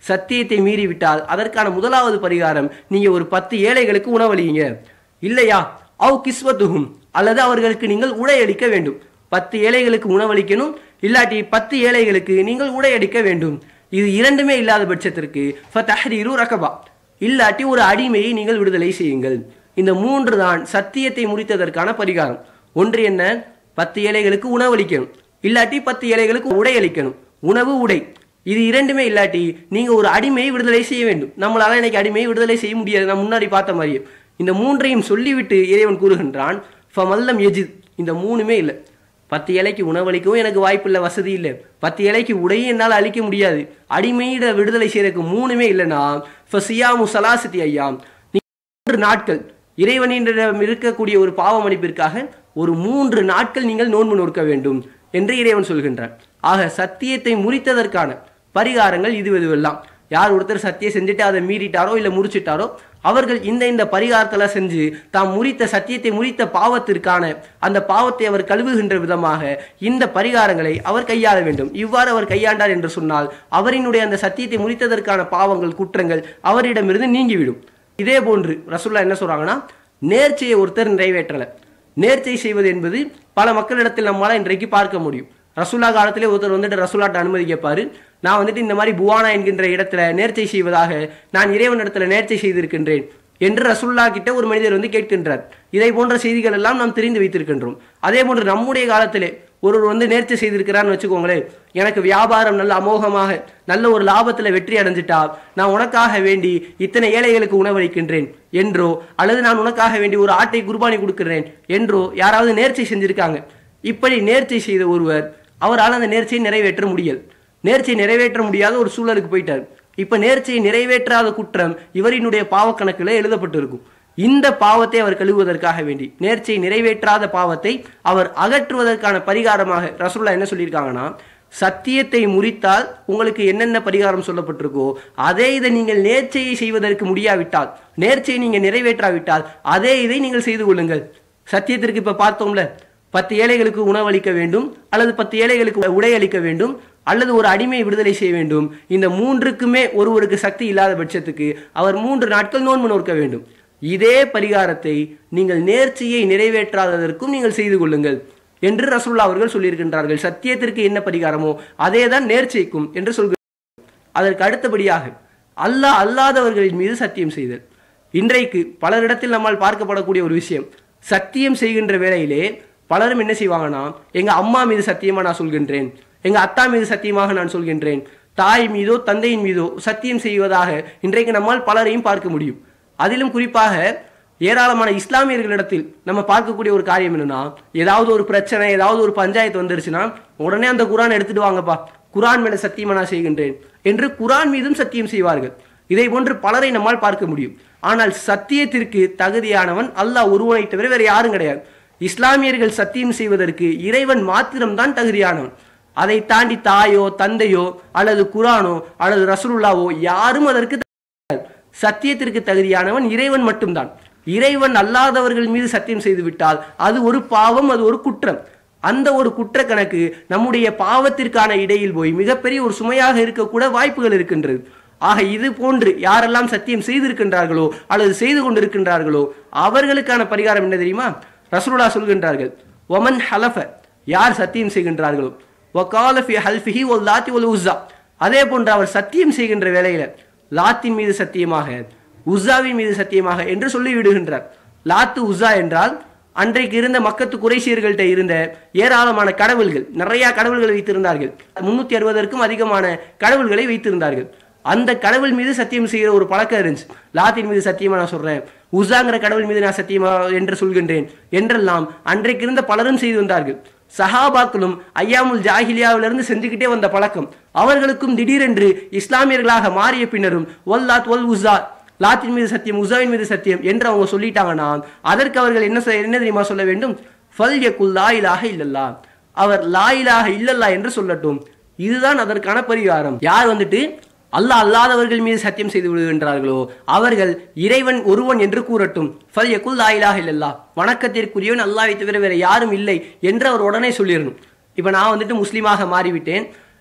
சத்தியத்தை மீறிவிட்டால் அதற்கான முதலாவது பரிகாரம் நீங்க ஒரு பத்து ஏழைகளுக்கு உணவளிங்க. இல்லையா அவ் கிஸ்வத்துகும், அல்லது அவர்களுக்கு நீங்கள் உடையளிக்க வேண்டும். பத்து ஏழைகளுக்கு உணவளிக்கணும், இல்லாட்டி பத்து ஏழைகளுக்கு நீங்கள் உடையளிக்க வேண்டும். இது இரண்டுமே இல்லாத பட்சத்திற்கு ஃபதஹ்ரீரு ரகபா, இல்லாட்டி ஒரு அடிமையை நீங்கள் விடுதலை செய்யுங்கள். இந்த மூன்று தான் சத்தியத்தை முறித்ததற்கான பரிகாரம். ஒன்று என்ன? பத்து ஏழைகளுக்கு உணவளிக்கணும், இல்லாட்டி பத்து ஏழைகளுக்கு உடையளிக்கணும். உணவு உடை இது இரண்டுமே இல்லாட்டி நீங்க ஒரு அடிமையை விடுதலை செய்ய வேண்டும். நம்மளால இன்னைக்கு அடிமையை விடுதலை செய்ய முடியாது, நான் முன்னாடி பார்த்த மாதிரியே. இந்த மூன்றையும் சொல்லிவிட்டு இறைவன் கூறுகின்றான் ஃபமல்லம் யஜித், இந்த மூணுமே இல்லை. பத்து ஏழைக்கு உணவளிக்கவும் எனக்கு வாய்ப்பு இல்லை, வசதி இல்லை. பத்து ஏழைக்கு உடையும் என்னால் அளிக்க முடியாது. அடிமையிட விடுதலை செய்யறதுக்கு மூணுமே இல்லைன்னா ஃபசியாமு சலாசத்தி ஐயாம், மூன்று நாட்கள் இறைவனிடம் இருக்கக்கூடிய ஒரு பாவ மன்னிப்பிற்காக ஒரு மூன்று நாட்கள் நீங்கள் நோன்பு நோக்க வேண்டும் என்று இறைவன் சொல்கின்றான். ஆக சத்தியத்தை முறித்ததற்கான பரிகாரங்கள் இது இதுவெல்லாம். யார் ஒருத்தர் சத்தியம் செஞ்சுட்டு அதை மீறிட்டாரோ இல்லை முறிச்சிட்டாரோ அவர்கள் இந்த இந்த பரிகாரத்தெல்லாம் செஞ்சு தாம் முறித்த சத்தியத்தை முறித்த பாவத்திற்கான அந்த பாவத்தை அவர் கழுவுகின்ற விதமாக இந்த பரிகாரங்களை அவர் கையாள வேண்டும். இவ்வாறு அவர் கையாண்டார் என்று சொன்னால் அவரினுடைய அந்த சத்தியத்தை முறித்ததற்கான பாவங்கள் குற்றங்கள் அவரிடமிருந்து நீங்கிவிடும். இதே போன்று ரசூலுல்லாஹ் என்ன சொல்றாங்கன்னா, நேர்ச்சையை ஒருத்தர் நிறைவேற்றலை. நேர்ச்சை செய்வது என்பது பல மக்களிடத்தில் நம்மளால இன்றைக்கு பார்க்க முடியும். ரசூல்லா காலத்திலே ஒருத்தர் வந்துட்டு ரசூல்லாட்ட அனுமதி கேட்பாரு, நான் வந்துட்டு இந்த மாதிரி புவானா என்கின்ற இடத்துல நேர்ச்சை செய்வதாக நான் இறைவன் இடத்துல நேர்ச்சை செய்திருக்கின்றேன் என்று ரசூல்லா கிட்ட ஒரு மனிதர் வந்து கேட்கின்றார். இதை போன்ற செய்திகள் எல்லாம் நாம் தெரிந்து வைத்திருக்கின்றோம். அதே போன்று நம்முடைய காலத்திலே ஒருவர் வந்து நேர்ச்சை செய்திருக்கிறான்னு வச்சுக்கோங்களேன், எனக்கு வியாபாரம் நல்ல அமோகமாக நல்ல ஒரு லாபத்துல வெற்றி அடைஞ்சிட்டா நான் உனக்காக வேண்டி இத்தனை ஏழைகளுக்கு உணவளிக்கின்றேன் என்றோ, அல்லது நான் உனக்காக வேண்டி ஒரு ஆட்டை குர்பானி கொடுக்கிறேன் என்றோ யாராவது நேர்ச்சை செஞ்சிருக்காங்க. இப்படி நேர்ச்சை செய்த ஒருவர் அவரால் அந்த நேர்ச்சியை நிறைவேற்ற முடியல. நேர்ச்சியை நிறைவேற்ற முடியாத ஒரு சூழலுக்கு போயிட்டார். இப்ப நேர்ச்சியை நிறைவேற்றாத குற்றம் இவரினுடைய பாவக்கணக்கில் எழுதப்பட்டிருக்கும். இந்த பாவத்தை அவர் கழுவுவதற்காக வேண்டி நேர்ச்சியை நிறைவேற்றாத பாவத்தை அவர் அகற்றுவதற்கான பரிகாரமாக ரசூலுல்லாஹ் என்ன சொல்லியிருக்காங்கன்னா, சத்தியத்தை முறித்தால் உங்களுக்கு என்னென்ன பரிகாரம் சொல்லப்பட்டிருக்கோ அதே இதை நீங்கள் நேர்ச்சையை செய்வதற்கு முடியாவிட்டால், நேர்ச்சையை நீங்க நிறைவேற்றாவிட்டால் அதே இதை நீங்கள் செய்து கொள்ளுங்கள். சத்தியத்திற்கு இப்ப பார்த்தோம்ல, பத்து ஏழைகளுக்கு உணவளிக்க வேண்டும், அல்லது பத்து ஏழைகளுக்கு உடை அளிக்க வேண்டும், அல்லது ஒரு அடிமையை விடுதலை செய்ய வேண்டும். இந்த மூன்றுக்குமே ஒருவருக்கு சக்தி இல்லாத பட்சத்துக்கு அவர் மூன்று நாட்கள் நோன்பு நோக்க வேண்டும். இதே பரிகாரத்தை நீங்கள் நேர்ச்சியை நிறைவேற்றாததற்கும் நீங்கள் செய்து கொள்ளுங்கள் என்று ரசூலுல்லாஹ் அவர்கள் சொல்லியிருக்கின்றார்கள். சத்தியத்திற்கு என்ன பரிகாரமோ அதே தான் நேர்ச்சைக்கும் என்று சொல்கிறார். அதற்கு அடுத்தபடியாக அல்லாஹ் அல்லாதவர்களின் மீது சத்தியம் செய்தல். இன்றைக்கு பலரிடத்தில் நம்மால் பார்க்கப்படக்கூடிய ஒரு விஷயம், சத்தியம் செய்கின்ற வேளையிலே பலரும் என்ன செய்வாங்கன்னா, எங்க அம்மா மீது சத்தியமா நான் சொல்கின்றேன், எங்க அத்தா மீது சத்தியமாக நான் சொல்கின்றேன், தாய் மீதோ தந்தையின் மீதோ சத்தியம் செய்வதாக இன்றைக்கு நம்மால் பலரையும் பார்க்க முடியும். அதிலும் குறிப்பாக ஏராளமான இஸ்லாமியர்களிடத்தில் நம்ம பார்க்கக்கூடிய ஒரு காரியம் என்னன்னா, ஏதாவது ஒரு பிரச்சனை ஏதாவது ஒரு பஞ்சாயத்து வந்துருச்சுன்னா உடனே அந்த குரான் எடுத்துட்டு வாங்கப்பா, குரான் மேல சத்தியமா நான் செய்கின்றேன் என்று குரான் மீதும் சத்தியம் செய்வார்கள். இதை போன்று பலரை நம்மால் பார்க்க முடியும். ஆனால் சத்தியத்திற்கு தகுதியானவன் அல்லாஹ் ஒருவனை தவிர வேற யாரும் கிடையாது. இஸ்லாமியர்கள் சத்தியம் செய்வதற்கு இறைவன் மாத்திரம்தான் தகுதியானவன். அதை தாண்டி தாயோ தந்தையோ அல்லது குரானோ அல்லது ரசூலுல்லாஹோ யாரும் அதற்கு சத்தியத்திற்கு தகுதியானவன் இறைவன் மட்டும்தான். இறைவன் அல்லாதவர்கள் மீது சத்தியம் செய்து விட்டால் அது ஒரு பாவம், அது ஒரு குற்றம். அந்த ஒரு குற்ற கணக்கு நம்முடைய பாவத்திற்கான இடையில் போய் மிகப்பெரிய ஒரு சுமையாக இருக்கக்கூட வாய்ப்புகள் இருக்கின்றது. ஆக இது போன்று யாரெல்லாம் சத்தியம் செய்திருக்கின்றார்களோ அல்லது செய்து கொண்டிருக்கின்றார்களோ அவர்களுக்கான பரிகாரம் என்ன தெரியுமா? ரசூலுல்லாஹ் சொல்கின்றார்கள், ஒமன் ஹலஃப, யார் சத்தியம் செய்கின்றார்களோ, வகால ஃபி ஹல்ஃபிஹி வல்லாத்தி வல் உஸ்ஸா, அதே போன்று அவர் சத்தியம் செய்கின்ற வேளையில லாத்தின் மீது சத்தியமாக உஸ்ஸாவின் மீது சத்தியமாக என்று சொல்லி விடுகின்றார். லாத்து உஸ்ஸா என்றால் அன்றைக்கு இருந்த மக்கத்து குறைஷியர்கள்ட்ட இருந்த ஏராளமான கடவுள்கள், நிறைய கடவுள்களை வைத்திருந்தார்கள். முன்னூத்தி அறுபதற்கும் அதிகமான கடவுள்களை வைத்திருந்தார்கள். அந்த கடவுள் மீது சத்தியம் செய்கிற ஒரு பழக்கம் இருந்துச்சு. லாத்தின் மீது சத்தியமா நான் சொல்றேன், உஸ்ஸாங்கிற கடவுள் மீது நான் சத்தியமா என்று சொல்கின்றேன் என்றெல்லாம் அன்றைக்கு இருந்த பலரும் செய்து வந்தார்கள். சஹாபாக்களும் ஐயாமுல் ஜாஹிலியாவிலிருந்து செஞ்சுக்கிட்டே வந்த பழக்கம். அவர்களுக்கும் திடீரென்று இஸ்லாமியர்களாக மாறிய பின்னரும் வல்லாத் வல் உஸ்ஸா, லாத்தின் மீது சத்தியம் உஸ்ஸாவின் மீது சத்தியம் என்று அவங்க சொல்லிட்டாங்கன்னா அதற்கு அவர்கள் என்ன என்ன தெரியுமா சொல்ல வேண்டும்? ஃபல் யகுல் லா இலாஹ இல்லல்லாஹ், அவர் லா இலாஹ இல்லல்லாஹ் என்று சொல்லட்டும். இதுதான் அதற்கான பரிகாரம். யார் வந்துட்டு அல்லாஹ் அல்லாதவர்கள் மீது சத்தியம் செய்து விடுகின்றார்களோ அவர்கள் இறைவன் ஒருவன் என்று கூறட்டும். ஃபல் யகுல் லா இலாஹ இல்லல்லாஹ், வணக்கத்திற்குரியவன் அல்லாஹ்வை தவிர வேற யாரும் இல்லை என்று அவர் உடனே சொல்லிடணும். இப்ப நான் வந்துட்டு முஸ்லீமாக மாறிவிட்டேன்,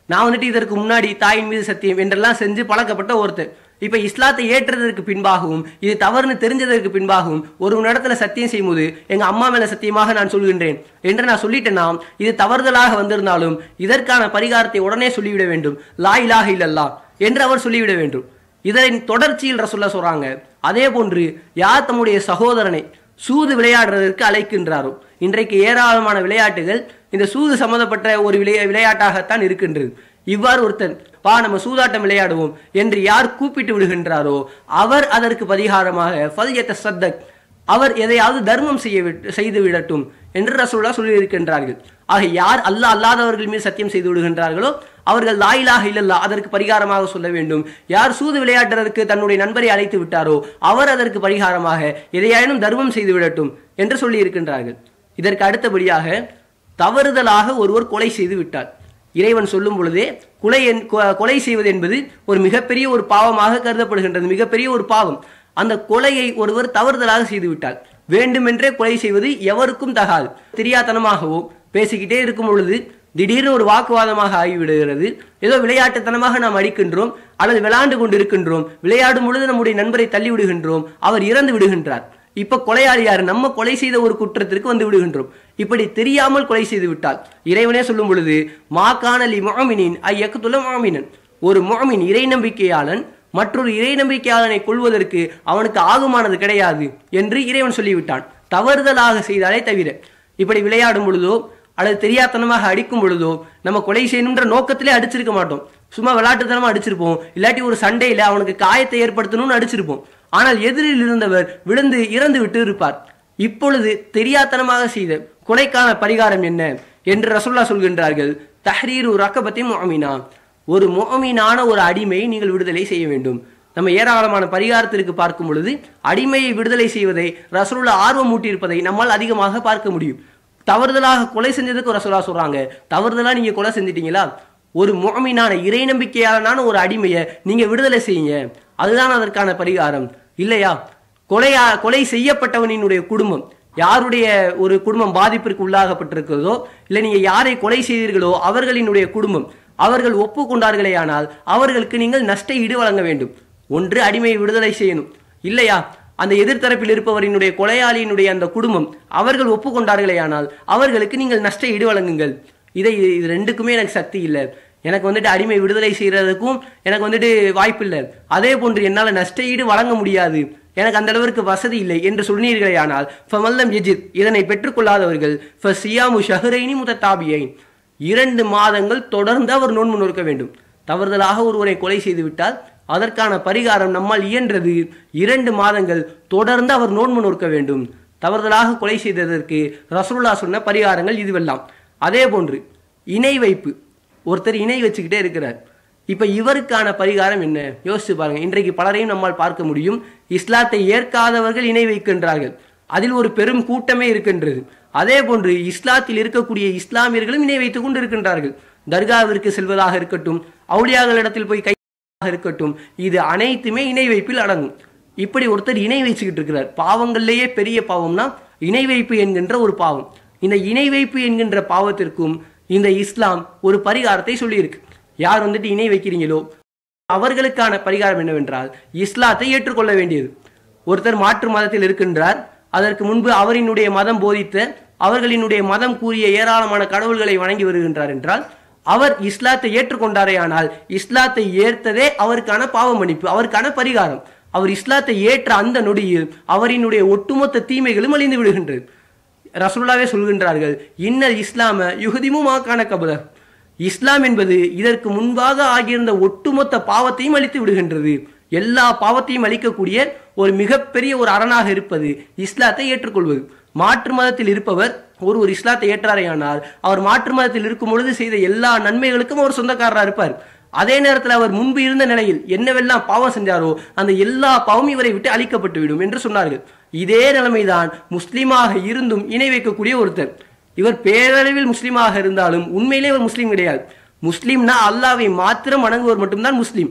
நான் வந்துட்டு இதற்கு முன்னாடி தாயின் மீது சத்தியம் என்றெல்லாம் செஞ்சு பழக்கப்பட்ட ஒருத்தர் இப்ப இஸ்லாத்தை ஏற்றதற்கு பின்பாகவும் இது தவறுன்னு தெரிஞ்சதற்கு பின்பாகவும் ஒரு இடத்துல சத்தியம் செய்யும்போது எங்க அம்மா மேல சத்தியமாக நான் சொல்கின்றேன் என்று நான் சொல்லிட்டேன்னா இது தவறுதலாக வந்திருந்தாலும் இதற்கான பரிகாரத்தை உடனே சொல்லிவிட வேண்டும். லா இலாஹ இல்லல்லாஹ் என்று அவர் சொல்லிவிட வேண்டும். இதன் தொடர்ச்சியில் ரசூலுல்லாஹ் சொல்றாங்க, அதே போன்று யார் தம்முடைய சகோதரனை சூது விளையாடுறதற்கு அழைக்கின்றாரோ, இன்றைக்கு ஏராளமான விளையாட்டுகள் இந்த சூது சம்பந்தப்பட்ட ஒரு விளைய விளையாட்டாகத்தான் இருக்கின்றது. இவ்வாறு ஒருத்தன் பா நம்ம சூதாட்டம் விளையாடுவோம் என்று யார் கூப்பிட்டு விடுகின்றாரோ அவர் அதற்கு பரிகாரமாக ஃபல்யத சத்தக், அவர் எதையாவது தர்மம் செய்ய செய்து விடட்டும் என்று ரசூலுல்லாஹ் சொல்லி இருக்கின்றார்கள். ஆக யார் அல்லாஹ் அல்லாதவர்கள் மீது சத்தியம் செய்து விடுகின்றார்களோ அவர்கள் லா இலாஹ இல்லல்லாஹ் அதற்கு பரிகாரமாக சொல்ல வேண்டும். யார் சூது விளையாடுறதற்கு தன்னுடைய நண்பரை அழைத்து விட்டாரோ அவர் அதற்கு பரிகாரமாக எதையாயினும் தர்மம் செய்து விடட்டும் என்று சொல்லி இருக்கின்றார்கள். இதற்கு அடுத்தபடியாக தவறுதலாக ஒருவர் கொலை செய்து விட்டார். இறைவன் சொல்லும் பொழுதே கொலை கொலை செய்வது என்பது ஒரு மிகப்பெரிய ஒரு பாவமாக கருதப்படுகின்றது, மிகப்பெரிய ஒரு பாவம். அந்த கொலையை ஒருவர் தவறுதலாக செய்து விட்டார். வேண்டுமென்றே கொலை செய்வது எவருக்கும் தகாது. தெரியாதனமாகவோ பேசிக்கிட்டே இருக்கும் பொழுது திடீர்னு ஒரு வாக்குவாதமாக ஆகிவிடுகிறது. ஏதோ விளையாட்டுத்தனமாக நாம் அடிக்கின்றோம் அல்லது விளையாண்டு கொண்டு இருக்கின்றோம், விளையாடும் பொழுது நம்முடைய நண்பரை தள்ளி விடுகின்றோம், அவர் இறந்து விடுகின்றார். இப்ப கொலையாளி யாரு? நம்ம கொலை செய்த ஒரு குற்றத்திற்கு வந்து விடுகின்றோம். இப்படி தெரியாமல் கொலை செய்து விட்டால் இறைவனே சொல்லும் பொழுது மாகான லி முஅமினின் ஐயக்துல முஅமினன், ஒரு முஅமின் இறை நம்பிக்கையாளன் மற்றொரு இறை நம்பிக்கையாளனை கொள்வதற்கு அவனுக்கு ஆகுமானது கிடையாது என்று இறைவன் சொல்லிவிட்டான், தவறுதலாக செய்தாலே தவிர. இப்படி விளையாடும் பொழுதோ அல்லது தெரியாதனமாக அடிக்கும் பொழுதோ நம்ம கொலை செய்யணுன்ற நோக்கத்திலே அடிச்சிருக்க மாட்டோம், சும்மா விளையாட்டுத்தனமா அடிச்சிருப்போம். இல்லாட்டி ஒரு சண்டையில அவனுக்கு காயத்தை ஏற்படுத்தணும்னு அடிச்சிருப்போம். ஆனால் எதிரில் இருந்தவர் விழுந்து இறந்து விட்டு இருப்பார். இப்பொழுது தெரியாதனமாக செய்த கொலைக்கான பரிகாரம் என்ன என்று ரசூலுல்லாஹ் சொல்கின்றார்கள், தஹ்ரீரு ரகபத்தின் முஅமினா, ஒரு முஅமினான ஒரு அடிமையை நீங்கள் விடுதலை செய்ய வேண்டும். நம்ம ஏராளமான பரிகாரத்திற்கு பார்க்கும் பொழுது அடிமையை விடுதலை செய்வதை ரசூலுல்லாஹ் ஆர்வம் ஊட்டியிருப்பதை நம்மால் அதிகமாக பார்க்க முடியும். தவறுதலாக கொலை செஞ்சதுக்கு ரசூலுல்லாஹ் சொல்றாங்க, தவறுதலா நீங்க கொலை செஞ்சிட்டீங்களா, ஒரு முஅமினான இறை நம்பிக்கையாளனான ஒரு அடிமையை நீங்க விடுதலை செய்யுங்க, அதுதான் அதற்கான பரிகாரம். இல்லையா கொலையா கொலை செய்யப்பட்டவனினுடைய குடும்பம், யாருடைய ஒரு குடும்பம் பாதிப்பிற்கு உள்ளாகப்பட்டிருக்கிறதோ, இல்லை நீங்க யாரை கொலை செய்தீர்களோ அவர்களினுடைய குடும்பம் அவர்கள் ஒப்புக்கொண்டார்களே ஆனால் அவர்களுக்கு நீங்கள் நஷ்ட ஈடு வழங்க வேண்டும். ஒன்று அடிமையை விடுதலை செய்யணும், இல்லையா அந்த எதிர்த்தரப்பில் இருப்பவரினுடைய கொலையாளியினுடைய அந்த குடும்பம் அவர்கள் ஒப்புக்கொண்டார்களே ஆனால் அவர்களுக்கு நீங்கள் நஷ்ட ஈடு வழங்குங்கள். இதை இது ரெண்டுக்குமே எனக்கு சக்தி இல்லை, எனக்கு வந்துட்டு அடிமை விடுதலை செய்யறதுக்கும் எனக்கு வந்துட்டு வாய்ப்பு இல்லை, அதே போன்று என்னால் நஷ்ட ஈடு வழங்க முடியாது, எனக்கு அந்த அளவிற்கு வசதி இல்லை என்று சொன்னீர்களே ஆனால் ஃபமல்லம் யஜித், இதனை பெற்றுக்கொள்ளாதவர்கள் ஃபசியாமு ஷஹ்ரைனி முத்ததாபியைன், இரண்டு மாதங்கள் தொடர்ந்து அவர் நோன்பு நோக்க வேண்டும். தவறுதலாக ஒருவரை கொலை செய்து விட்டால் அதற்கான பரிகாரம் நம்மால் இயன்றது இரண்டு மாதங்கள் தொடர்ந்து அவர் நோன்பு நோக்க வேண்டும். தவறுதலாக கொலை செய்ததற்கு ரசூலுல்லாஹ் சொன்ன பரிகாரங்கள் இதுவெல்லாம். அதே போன்று இணை வைப்பு, ஒருத்தர் இணை வச்சுக்கிட்டே இருக்கிறார். இப்ப இவருக்கான பரிகாரம் என்ன யோசிச்சு பாருங்க. இன்றைக்கு பலரையும் நம்மால் பார்க்க முடியும், இஸ்லாத்தை ஏற்காதவர்கள் இணை வைக்கின்றார்கள், அதில் ஒரு பெரும் கூட்டமே இருக்கின்றது. அதே போன்று இஸ்லாத்தில் இருக்கக்கூடிய இஸ்லாமியர்களும் இணை வைத்துக் கொண்டு இருக்கின்றார்கள். தர்காவிற்கு செல்வதாக இருக்கட்டும், அவுலியாக்களிடத்தில் போய் கை இருக்கட்டும், இது அனைத்துமே இணை வைப்பில் அடங்கும். இப்படி ஒருத்தர் இணை வச்சுக்கிட்டு இருக்கிறார். பாவங்கள்லேயே பெரிய பாவம்னா இணை வைப்பு என்கின்ற ஒரு பாவம். இந்த இணை வைப்பு என்கின்ற பாவத்திற்கும் இந்த இஸ்லாம் ஒரு பரிகாரத்தை சொல்லியிருக்கு. யார் வந்துட்டு இணை வைக்கிறீங்களோ அவர்களுக்கான பரிகாரம் என்னவென்றால் இஸ்லாத்தை ஏற்றுக்கொள்ள வேண்டியது. ஒருத்தர் மாற்று மதத்தில் இருக்கின்றார், அதற்கு முன்பு அவரினுடைய மதம் போதித்த அவர்களினுடைய மதம் கூறிய ஏராளமான கடவுள்களை வணங்கி வருகின்றார் என்றால் அவர் இஸ்லாத்தை ஏற்றுக்கொண்டாரே ஆனால் இஸ்லாத்தை ஏற்றதே அவருக்கான பாவ மன்னிப்பு, அவருக்கான பரிகாரம். அவர் இஸ்லாத்தை ஏற்ற அந்த நொடியில் அவரினுடைய ஒட்டுமொத்த தீமைகளும் அழிந்து விடுகின்றது. ரசூலுல்லாஹ்வே சொல்கின்றார்கள், இன்னல் இஸ்லாம யுஹதிமு மாகான கபல, இஸ்லாம் என்பது இதற்கு முன்பாக ஆகியிருந்த ஒட்டுமொத்த பாவத்தையும் அழித்து விடுகின்றது. எல்லா பாவத்தையும் அழிக்கக்கூடிய ஒரு மிகப்பெரிய ஒரு அரணாக இருப்பது இஸ்லாத்தை ஏற்றுக்கொள்வது. மாற்று மதத்தில் இருப்பவர் ஒரு ஒரு இஸ்லாத்தை ஏற்றாரே ஆனால் அவர் மாற்று மதத்தில் இருக்கும் பொழுது செய்த எல்லா நன்மைகளுக்கும் அவர் சொந்தக்காரராக இருப்பார். அதே நேரத்தில் அவர் முன்பு இருந்த நிலையில் என்னவெல்லாம் பாவம் செஞ்சாரோ அந்த எல்லா பாவமும் இவரை விட்டு அழிக்கப்பட்டு விடும் என்று சொன்னார்கள். இதே நிலைமைதான் முஸ்லீமாக இருந்தும் இணை வைக்கக்கூடிய ஒருத்தர். இவர் பேரளவில் முஸ்லீமாக இருந்தாலும் உண்மையிலே ஒரு முஸ்லீம் கிடையாது. முஸ்லீம்னா அல்லாவை மாத்திரம் வணங்குவர் மட்டும்தான் முஸ்லீம்.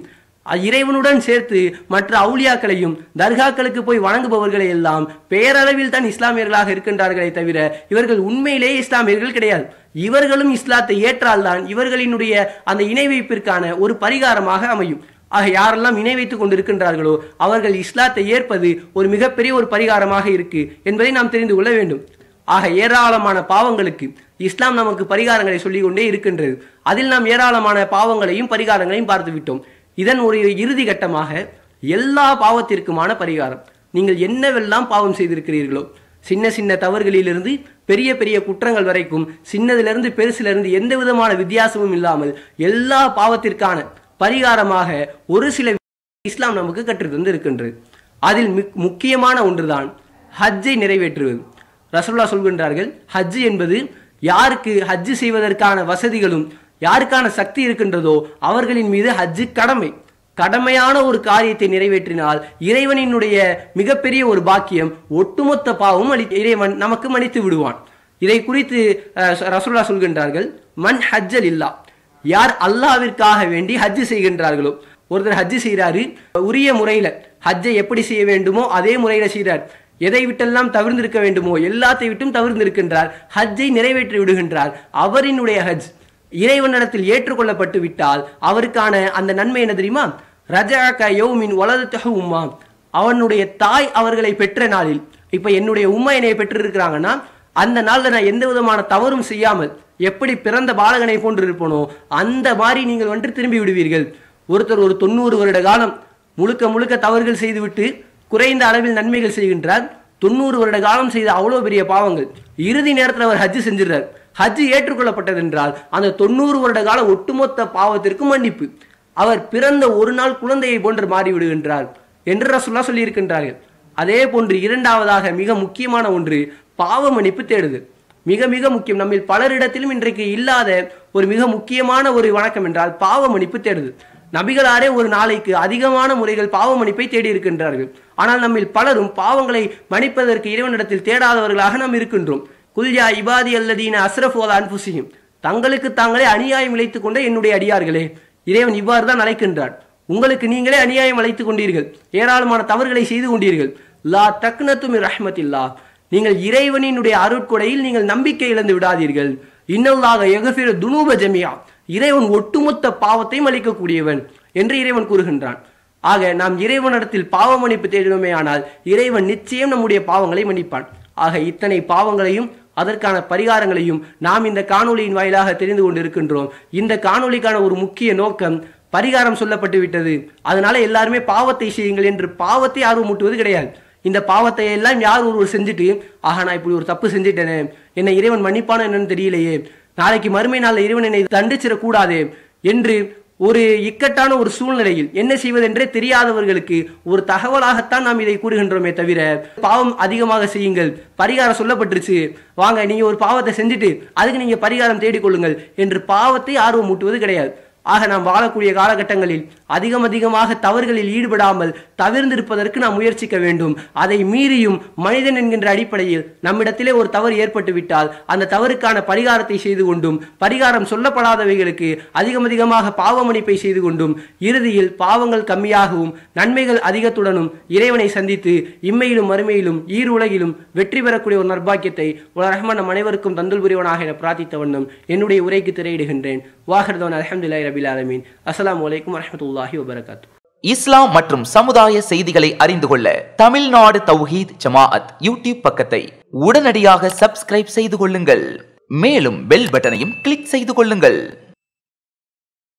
இறைவனுடன் சேர்த்து மற்ற அவுலியாக்களையும் தர்காக்களுக்கு போய் வணங்குபவர்களை எல்லாம் பேரளவில் தான் இஸ்லாமியர்களாக இருக்கின்றார்களே தவிர இவர்கள் உண்மையிலேயே இஸ்லாமியர்கள் கிடையாது. இவர்களும் இஸ்லாத்தை ஏற்றால்தான் இவர்களினுடைய அந்த இணை வைப்பிற்கான ஒரு பரிகாரமாக அமையும். ஆக யாரெல்லாம் இணை வைத்துக் கொண்டிருக்கின்றார்களோ அவர்கள் இஸ்லாத்தை ஏற்பது ஒரு மிகப்பெரிய ஒரு பரிகாரமாக இருக்கு என்பதை நாம் தெரிந்து கொள்ள வேண்டும். ஆக ஏராளமான பாவங்களுக்கு இஸ்லாம் நமக்கு பரிகாரங்களை சொல்லிக் கொண்டே இருக்கின்றது. அதில் நாம் ஏராளமான பாவங்களையும் பரிகாரங்களையும் பார்த்து விட்டோம். இதன் ஒரு இறுதி கட்டமாக எல்லா பாவத்திற்குமான பரிகாரம். நீங்கள் என்னவெல்லாம் பாவம் செய்திருக்கிறீர்களோ, சின்ன சின்ன தவறுகளிலிருந்து பெரிய பெரிய குற்றங்கள் வரைக்கும், சின்னதிலிருந்து பெருசிலிருந்து எந்த விதமான வித்தியாசமும் இல்லாமல் எல்லா பாவத்திற்கான பரிகாரமாக ஒரு சில இஸ்லாம் நமக்கு கற்றுத்தந்து இருக்கின்றது. அதில் முக்கியமான ஒன்றுதான் ஹஜ்ஜை நிறைவேற்றுவது. ரசூலுல்லாஹ் சொல்கின்றார்கள், ஹஜ் என்பது யாருக்கு ஹஜ் செய்வதற்கான வசதிகளும் யாருக்கான சக்தி இருக்கின்றதோ அவர்களின் மீது ஹஜ்ஜு கடமை. கடமையான ஒரு காரியத்தை நிறைவேற்றினால் இறைவனினுடைய மிகப்பெரிய ஒரு பாக்கியம், ஒட்டுமொத்த பாவம் அளி இறைவன் நமக்கு மன்னித்து விடுவான். இதை குறித்து ரசூலுல்லாஹ் சொல்கின்றார்கள், மன் ஹஜ்ஜல் இல்லா, யார் அல்லாஹ்விற்காக வேண்டி ஹஜ் செய்கின்றார்களோ. ஒருத்தர் ஹஜ் செய்கிறாரு, உரிய முறையில ஹஜ்ஜை எப்படி செய்ய வேண்டுமோ அதே முறையில செய்கிறார். எதை விட்டெல்லாம் தவிர்ந்திருக்க வேண்டுமோ எல்லாத்தை விட்டும் தவிர்ந்திருக்கின்றார். ஹஜ்ஜை நிறைவேற்றி விடுகின்றார். அவரினுடைய ஹஜ் இறைவனிடத்தில் ஏற்றுக்கொள்ளப்பட்டு விட்டால் அவருக்கான அந்த நன்மை என்ன தெரியுமா? ரஜஅக யௌமின் வலதத்தஹு உம்மா, அவனுடைய தாய் அவர்களை பெற்ற நாளில், இப்ப என்னுடைய உம்மா என்னை பெற்றிருக்கிறாங்கன்னா அந்த நாள்ல நான் எந்த விதமான தவறும் செய்யாமல் எப்படி பிறந்த பாலகனை போன்று இருப்பனோ அந்த மாதிரி நீங்கள் வந்து திரும்பி விடுவீர்கள். ஒருத்தர் ஒரு தொண்ணூறு வருட காலம் முழுக்க முழுக்க தவறுகள் செய்துவிட்டு குறைந்த அளவில் நன்மைகள் செய்கின்றார். தொண்ணூறு வருட காலம் செய்த அவ்வளவு பெரிய பாவங்கள், இறுதி நேரத்தில் அவர் ஹஜ் செஞ்சிடறார். ஹஜ் ஏற்றுக்கொள்ளப்பட்டது என்றால் அந்த தொண்ணூறு வருட கால ஒட்டுமொத்த பாவத்திற்கு மன்னிப்பு. அவர் பிறந்த ஒரு நாள் குழந்தையை போன்று மாறிவிடுகின்றார் என்று ரசூலுல்லாஹ் சொல்லி இருக்கின்றார்கள். அதே போன்று இரண்டாவதாக மிக முக்கியமான ஒன்று பாவ மன்னிப்பு தேடுதல். மிக மிக முக்கியம். நம்மில் பலரிடத்திலும் இன்றைக்கு இல்லாத ஒரு மிக முக்கியமான ஒரு வணக்கம் என்றால் பாவ மன்னிப்பு தேடுதல். நபிகளாரே ஒரு நாளைக்கு அதிகமான முறைகள் பாவ மன்னிப்பை தேடி இருக்கின்றார்கள். ஆனால் நம்மில் பலரும் பாவங்களை மன்னிப்பதற்கு இறைவனிடத்தில் தேடாதவர்களாக நாம் இருக்கின்றோம். குல்யா இபாதி அல்லதீன அஸ்ரஃபு அலா அன்ஃபுஸிஹிம், தங்களுக்கு தாங்களே அநியாயம் இழைத்துக் கொண்ட என்னுடைய அடியார்களே. இறைவன் இவ்வாறு தான் அழைக்கின்றான். உங்களுக்கு நீங்களே அநியாயம் அழைத்துக் கொண்டீர்கள், ஏராளமான தவறுகளை செய்து கொண்டீர்கள். லா தக்னது மின் ரஹ்மத்தில்லாஹ், நீங்கள் இறைவனினுடைய அருட்கொடையில் நீங்கள் நம்பிக்கை இழந்து விடாதீர்கள். இன்னல்லாஹ யக்ஃபிரு துனூப ஜமீஆ, இறைவன் ஒட்டுமொத்த பாவத்தையும் அளிக்கக்கூடியவன் என்று இறைவன் கூறுகின்றான். ஆக நாம் இறைவனிடத்தில் பாவ மன்னிப்பு தேடினோமே ஆனால் இறைவன் நிச்சயம் நம்முடைய பாவங்களை மன்னிப்பான். ஆக இத்தனை பாவங்களையும் அதற்கான பரிகாரங்களையும் நாம் இந்த காணொலியின் வாயிலாக தெரிந்து கொண்டு இருக்கின்றோம். இந்த காணொலிக்கான ஒரு முக்கிய நோக்கம், பரிகாரம் சொல்லப்பட்டு விட்டது அதனால எல்லாருமே பாவத்தை செய்யுங்கள் என்று பாவத்தை ஆர்வம் மூட்டுவது கிடையாது. இந்த பாவத்தை எல்லாம் யார் ஒருவர் செஞ்சுட்டு, ஆக நான் இப்படி ஒரு தப்பு செஞ்சுட்டேனே, என்னை இறைவன் மன்னிப்பானோ என்னன்னு தெரியலையே, நாளைக்கு மறுமை நாளில் இறைவன் என்னை தண்டிச்சிடக்கூடாது என்று ஒரு இக்கட்டான ஒரு சூழ்நிலையில் என்ன செய்வதென்றே தெரியாதவர்களுக்கு ஒரு தகவலாகத்தான் நாம் இதை கூறுகின்றோமே தவிர, பாவம் அதிகமாக செய்யுங்கள், பரிகாரம் சொல்லப்பட்டுருச்சு, வாங்க நீங்க ஒரு பாவத்தை செஞ்சுட்டு அதுக்கு நீங்க பரிகாரம் தேடிக்கொள்ளுங்கள் என்று பாவத்தை ஆர்வம் மூட்டுவது கிடையாது. ஆக நாம் வாழக்கூடிய காலகட்டங்களில் அதிகம் அதிகமாக தவறுகளில் ஈடுபடாமல் தவிர்ந்திருப்பதற்கு நாம் முயற்சிக்க வேண்டும். அதை மீறியும் மனிதன் என்கின்ற அடிப்படையில் நம்மிடத்திலே ஒரு தவறு ஏற்பட்டு விட்டால் அந்த தவறுக்கான பரிகாரத்தை செய்து கொண்டும், பரிகாரம் சொல்லப்படாதவைகளுக்கு அதிகம் அதிகமாக பாவ மன்னிப்பை செய்து கொண்டும், இறுதியில் பாவங்கள் கம்மியாகவும் நன்மைகள் அதிகத்துடனும் இறைவனை சந்தித்து இம்மையிலும் மறுமையிலும் ஈர் உலகிலும் வெற்றி பெறக்கூடிய ஒரு நற்பாக்கியத்தை ரஹ்மான் நம் அனைவருக்கும் தந்துல் புரிவனாக என பிரார்த்தித்த வண்ணம் என்னுடைய உரைக்கு திரையிடுகின்றேன். வாஹிர்தவானா அல்ஹம்துலில்லாஹி ரப்பில் ஆலமீன். அஸ்ஸலாமு அலைக்கும் வரஹ்மத்துல்லாஹி வபரகாத்துஹு. இஸ்லாம் மற்றும் சமுதாய செய்திகளை அறிந்து கொள்ள தமிழ்நாடு தௌஹீத் ஜமாஅத் யூடியூப் பக்கத்தை உடனடியாக சப்ஸ்கிரைப் செய்து கொள்ளுங்கள். மேலும் பெல் பட்டனையும் கிளிக் செய்து கொள்ளுங்கள்.